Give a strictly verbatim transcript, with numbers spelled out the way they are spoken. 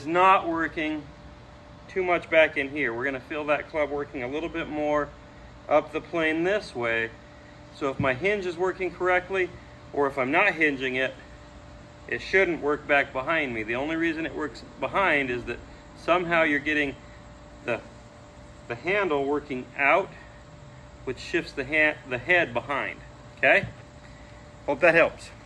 not working too much back in here. We're going to feel that club working a little bit more up the plane this way. So if my hinge is working correctly, or if I'm not hinging it, it shouldn't work back behind me. The only reason it works behind is that somehow you're getting the, the handle working out, which shifts the, hand, the head behind. Okay? Hope that helps.